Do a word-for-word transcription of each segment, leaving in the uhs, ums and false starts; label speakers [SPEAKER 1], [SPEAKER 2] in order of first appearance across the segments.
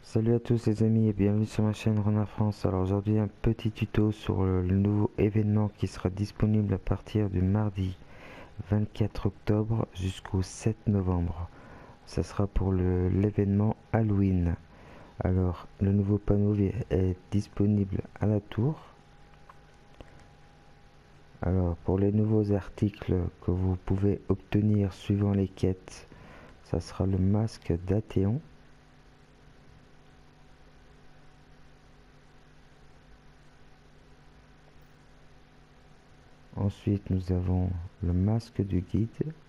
[SPEAKER 1] Salut à tous les amis et bienvenue sur ma chaîne Renard France. Alors aujourd'hui un petit tuto sur le, le nouveau événement qui sera disponible à partir du mardi vingt-quatre octobre jusqu'au sept novembre. Ça sera pour l'événement Halloween. Alors le nouveau panneau est disponible à la tour. Alors pour les nouveaux articles que vous pouvez obtenir suivant les quêtes, ça sera le masque d'Athéon. Ensuite, nous avons le masque du guide.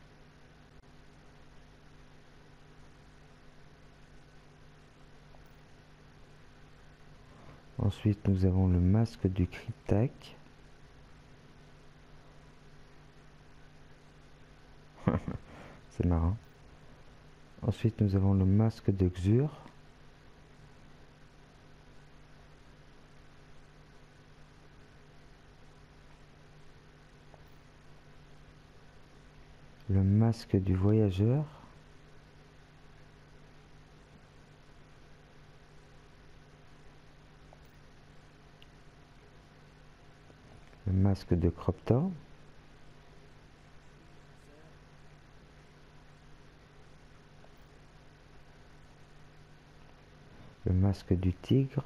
[SPEAKER 1] Ensuite, nous avons le masque du Cryptac. C'est marrant. Ensuite, nous avons le masque de Xur. Le masque du voyageur. Le masque de Croptor. Le masque du tigre.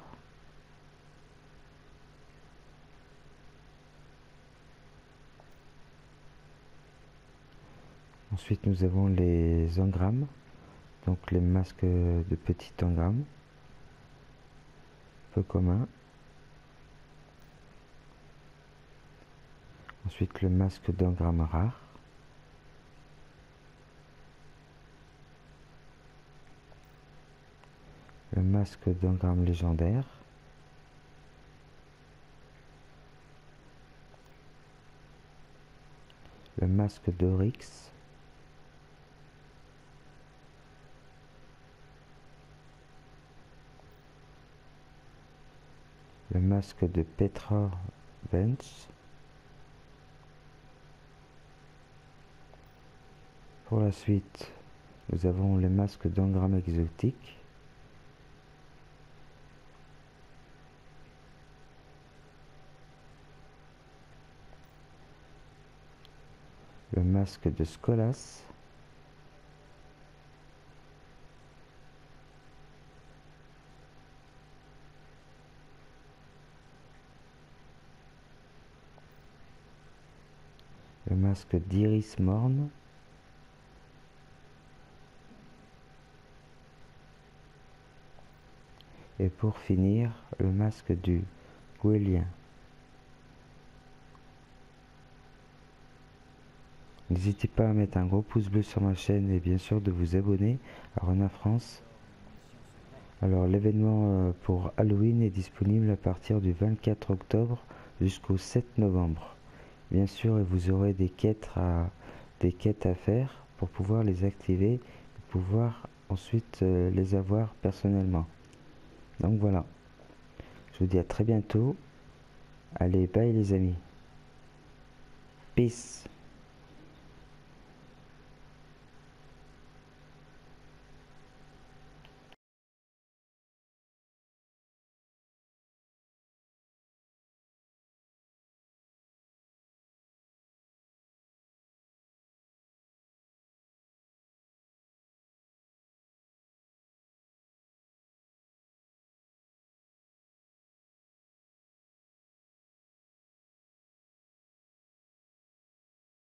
[SPEAKER 1] Ensuite, nous avons les engrammes, donc les masques de petits engrammes, peu communs. Ensuite, le masque d'engramme rare. Le masque d'engramme légendaire. Le masque d'Oryx. Le masque de Petra Venus. Pour la suite, nous avons les masques d'engramme exotique. Le masque de Skolas. Le masque d'Iris Morne. Et pour finir, le masque du Goélien. N'hésitez pas à mettre un gros pouce bleu sur ma chaîne et bien sûr de vous abonner à Renard France. Alors l'événement pour Halloween est disponible à partir du vingt-quatre octobre jusqu'au sept novembre. Bien sûr, vous aurez des quêtes à, des quêtes à faire pour pouvoir les activer et pouvoir ensuite euh, les avoir personnellement. Donc voilà, je vous dis à très bientôt. Allez, bye les amis. Peace.